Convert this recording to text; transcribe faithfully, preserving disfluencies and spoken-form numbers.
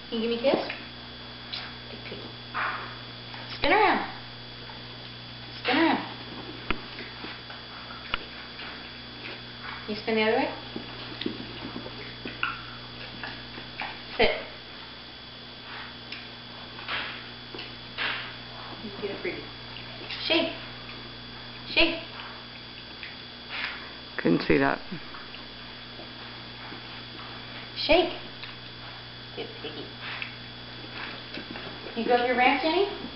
Can you give me a kiss? Big piggy. Spin around. Spin around. Can you spin the other way? Sit. You get a freebie. Shake. Shake. Couldn't see that. Shake. Good piggy. Can you go up your ramp, Jenny?